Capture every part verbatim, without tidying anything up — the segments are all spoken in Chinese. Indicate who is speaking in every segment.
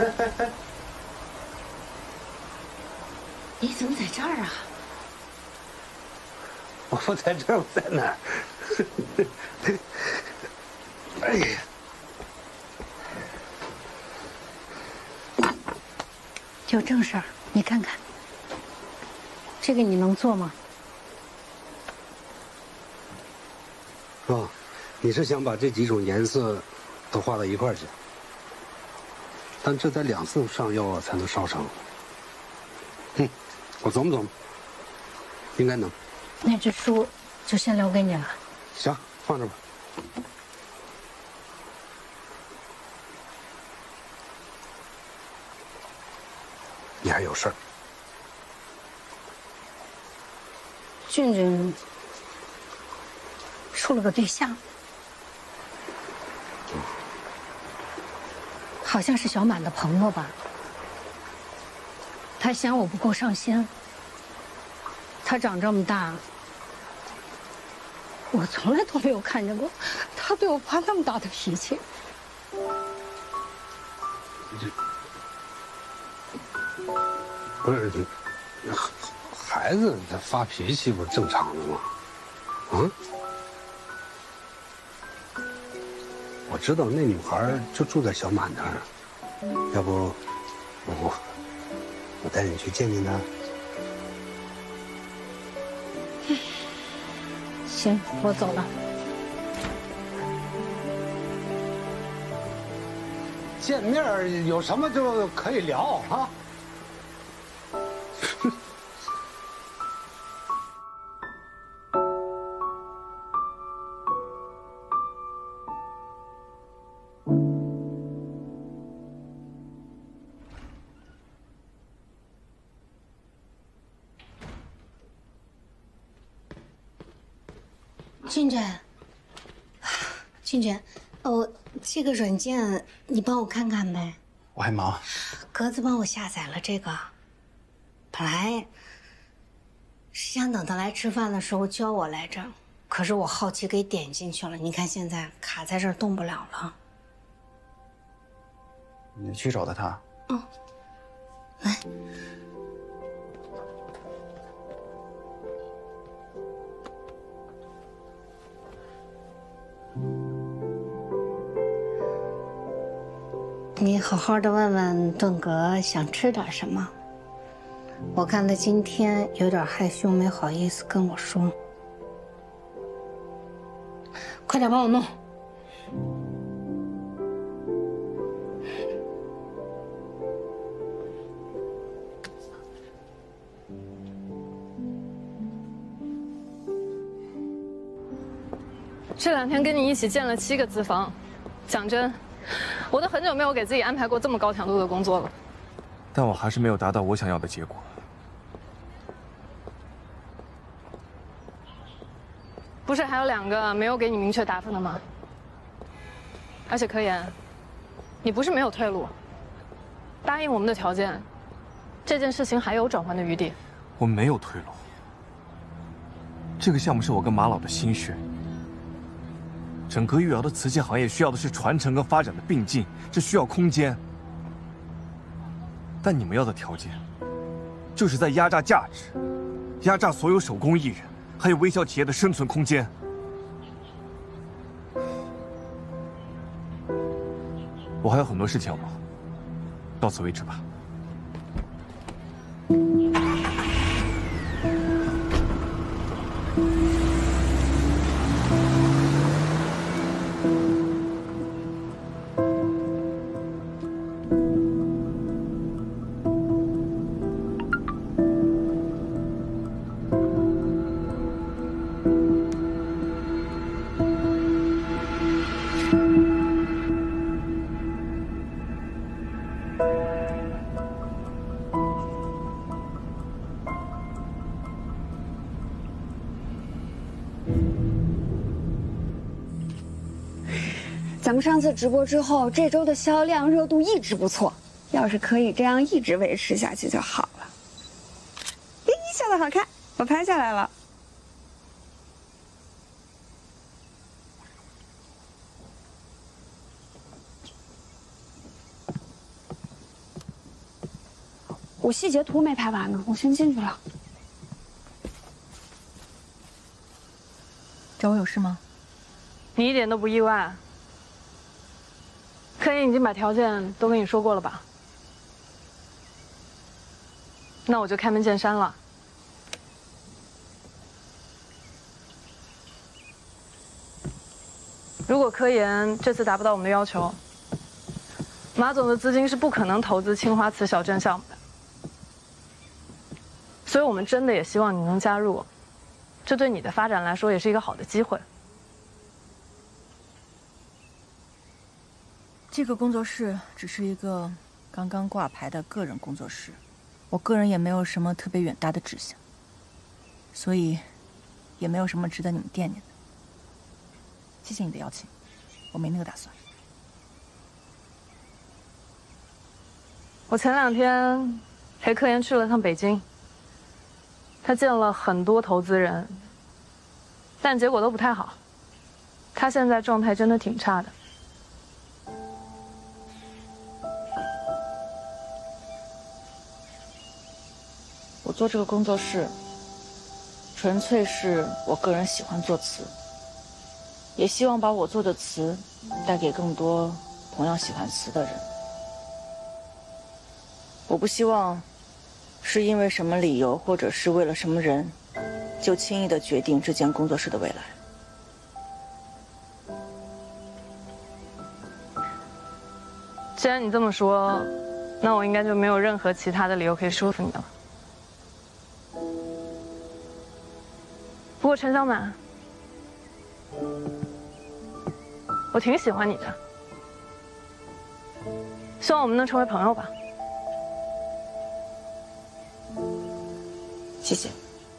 Speaker 1: 你怎么在这儿啊？
Speaker 2: 我不在这儿，我在哪儿？哎呀！
Speaker 1: 有正事儿，你看看，这个你能做吗？
Speaker 2: 哦，你是想把这几种颜色都画到一块儿去？但这得两次上釉啊才能烧成。嗯，我琢磨琢磨，应该能。
Speaker 1: 那这书就先留给你了。
Speaker 2: 行，放这吧。你还有事儿？
Speaker 1: 俊俊处了个对象，好像是小满的朋友吧。他嫌我不够上心。他长这么大，我从来都没有看见过他对我发那么大的脾气。
Speaker 2: 不是，孩子他发脾气不是正常的吗？啊？我知道那女孩就住在小满那儿，要不我我带你去见见她。
Speaker 1: 行，我走了。
Speaker 2: 见面有什么就可以聊啊。
Speaker 1: 俊俊，俊俊，哦，这个软件你帮我看看呗。
Speaker 3: 我还忙。
Speaker 1: 格子帮我下载了这个，本来是想等他来吃饭的时候教我来着，可是我好奇给点进去了。你看现在卡在这儿动不了了。
Speaker 3: 你去找的他。
Speaker 1: 嗯，来。你好好的问问顿哥想吃点什么。我看他今天有点害羞，没好意思跟我说。快点帮我弄。
Speaker 4: 这两天跟你一起建了七个资房，讲真，我都很久没有给自己安排过这么高强度的工作了。
Speaker 5: 但我还是没有达到我想要的结果。
Speaker 4: 不是还有两个没有给你明确答复的吗？而且科研，你不是没有退路，答应我们的条件，这件事情还有转圜的余地。
Speaker 5: 我没有退路。这个项目是我跟马老的心血。整个玉窑的瓷器行业需要的是传承跟发展的并进，这需要空间。但你们要的条件，就是在压榨价值，压榨所有手工艺人，还有微小企业的生存空间。我还有很多事情要忙，到此为止吧。
Speaker 6: 咱们上次直播之后，这周的销量热度一直不错，要是可以这样一直维持下去就好了。咦，笑得好看，我拍下来了。 我细节图没拍完呢，我先进去了。
Speaker 7: 找我有事吗？
Speaker 4: 你一点都不意外。柯言已经把条件都跟你说过了吧？那我就开门见山了。如果柯言这次达不到我们的要求，马总的资金是不可能投资青花瓷小镇项目的。所以我们真的也希望你能加入，这对你的发展来说也是一个好的机会。
Speaker 7: 这个工作室只是一个刚刚挂牌的个人工作室，我个人也没有什么特别远大的志向，所以也没有什么值得你们惦念的。谢谢你的邀请，我没那个打算。
Speaker 4: 我前两天陪柯言去了趟北京，他见了很多投资人，但结果都不太好。他现在状态真的挺差的。
Speaker 7: 我做这个工作室，纯粹是我个人喜欢做瓷，也希望把我做的瓷带给更多同样喜欢瓷的人。我不希望是因为什么理由，或者是为了什么人，就轻易的决定这间工作室的未来。
Speaker 4: 既然你这么说，那我应该就没有任何其他的理由可以说服你了。不过陈小满，我挺喜欢你的，希望我们能成为朋友吧。
Speaker 7: 谢谢。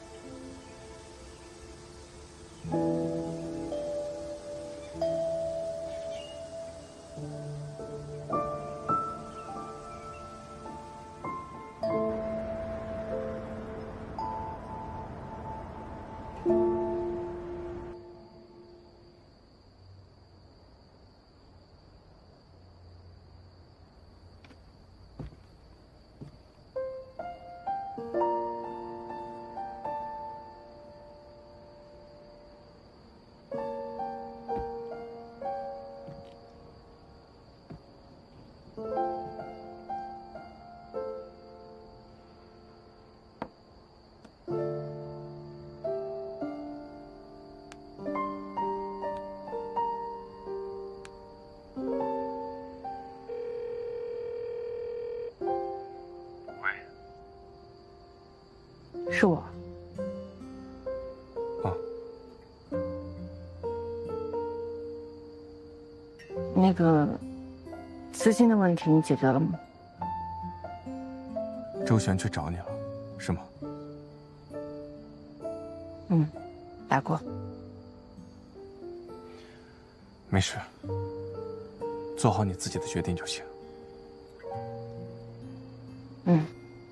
Speaker 7: 是我。
Speaker 5: 啊。
Speaker 7: 那个资金的问题你解决了吗？
Speaker 5: 周璇去找你了，是吗？
Speaker 7: 嗯，打过。
Speaker 5: 没事，做好你自己的决定就行。
Speaker 7: 嗯。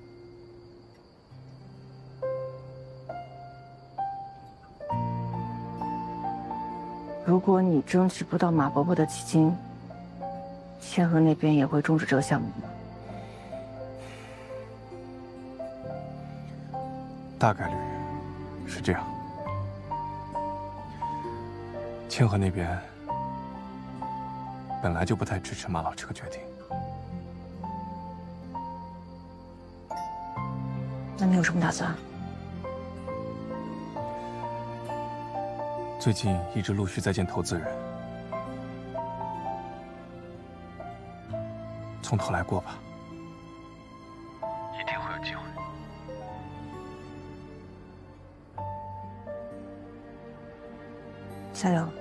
Speaker 7: 如果你争取不到马伯伯的基金，千和那边也会终止这个项目吗？
Speaker 5: 大概率是这样。千和那边本来就不太支持马老这个决定。
Speaker 7: 那你有什么打算？
Speaker 5: 最近一直陆续在见投资人，从头来过吧，一定会有机会。
Speaker 7: 加油！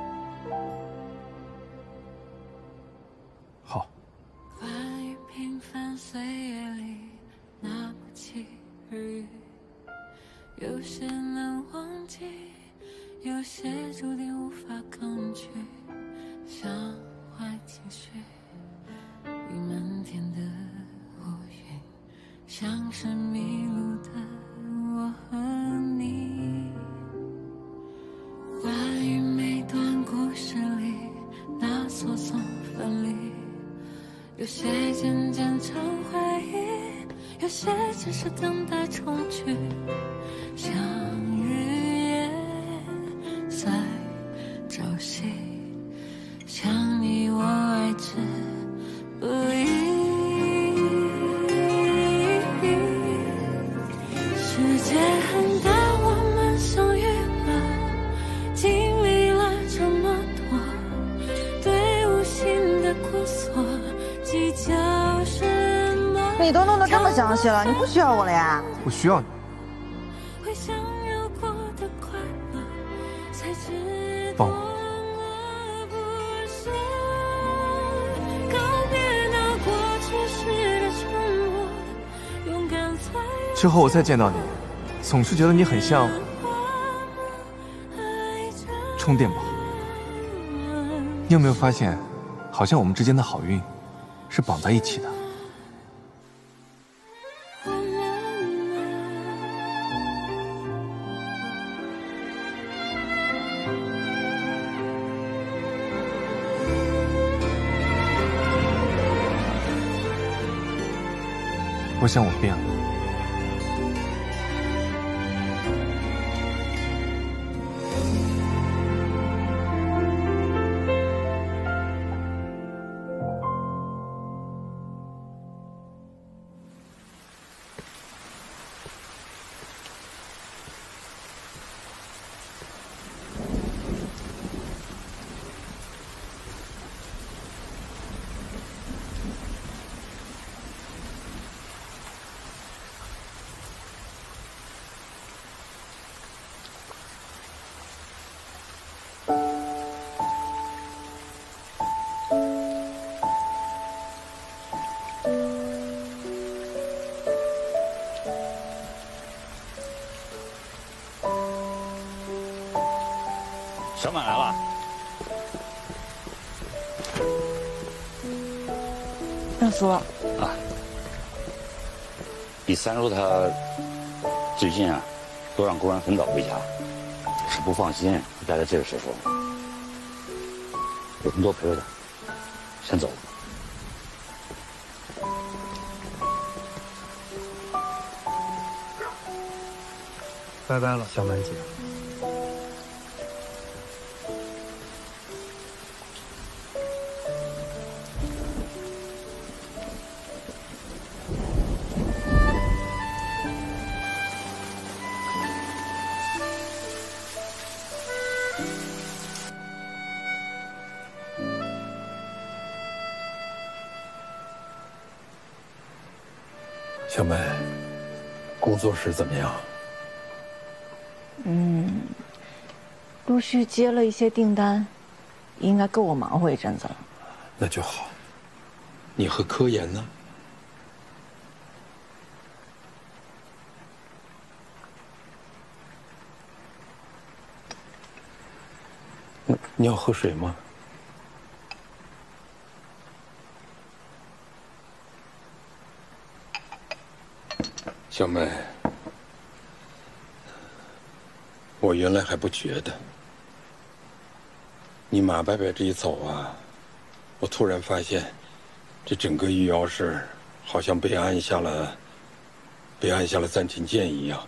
Speaker 5: 好。
Speaker 8: 关于平凡岁月里那不期而遇，有些难忘记，有些注定无法抗拒，像坏情绪与漫天的乌云，像是迷路的我和你。关于每段故事里那错综分离，有些渐渐成回忆， 有些只是等待重聚，像日夜在朝夕，像你我爱之不易。世界很大，我们相遇了，经历了这么多，对无心的过错计较什么？
Speaker 7: 你都弄得这么详细了，你不需要我了呀？
Speaker 5: 我需要你。
Speaker 8: 会想有过的快乐，才知
Speaker 5: 帮我。之后我再见到你，总是觉得你很像充电宝。你有没有发现，好像我们之间的好运是绑在一起的？我想我变了。
Speaker 9: 小满来了。
Speaker 7: 大叔。啊。
Speaker 9: 李三叔他最近啊，都让工人很早回家，是不放心待在这个时候。我们多陪陪他，先走了。
Speaker 3: 拜拜了，小满姐。
Speaker 10: 小梅，工作室怎么样？
Speaker 7: 嗯，陆续接了一些订单，应该够我忙活一阵子了。
Speaker 10: 那就好。你和科研呢？你你要喝水吗？小梅，我原来还不觉得，你马伯伯这一走啊，我突然发现，这整个御窑市好像被按下了，被按下了暂停键一样。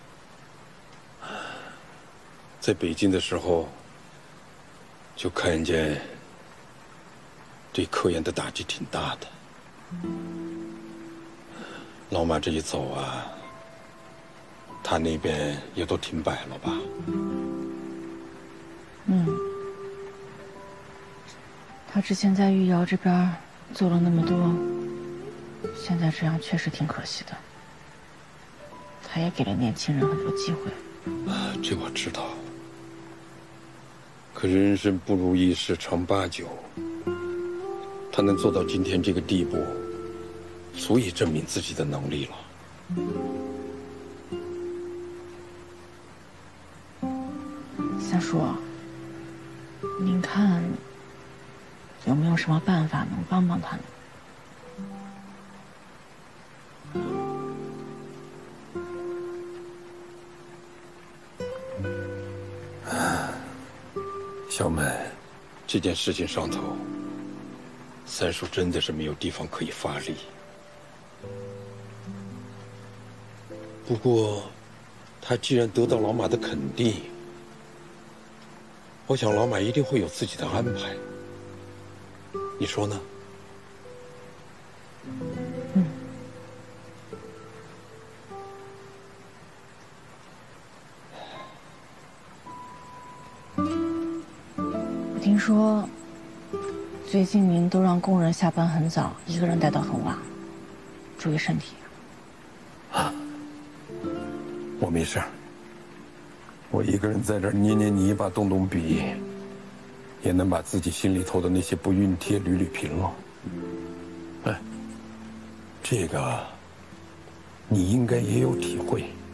Speaker 10: 在北京的时候，就看见对科研的打击挺大的。老马这一走啊，他那边也都停摆了吧？
Speaker 7: 嗯，他之前在御窑这边做了那么多，现在这样确实挺可惜的。他也给了年轻人很多机会。
Speaker 10: 啊，这我知道。可人生不如意十常八九，他能做到今天这个地步，足以证明自己的能力了。
Speaker 7: 三叔，您看有没有什么办法能帮帮他呢？
Speaker 10: 小梅，这件事情上头，三叔真的是没有地方可以发力。 不过，他既然得到老马的肯定，我想老马一定会有自己的安排。你说呢？
Speaker 7: 嗯。我听说，最近您都让工人下班很早，一个人待到很晚，注意身体。
Speaker 10: 啊，我没事儿。我一个人在这儿捏捏泥巴、动动笔，也能把自己心里头的那些不熨帖捋捋平了。哎，这个你应该也有体会。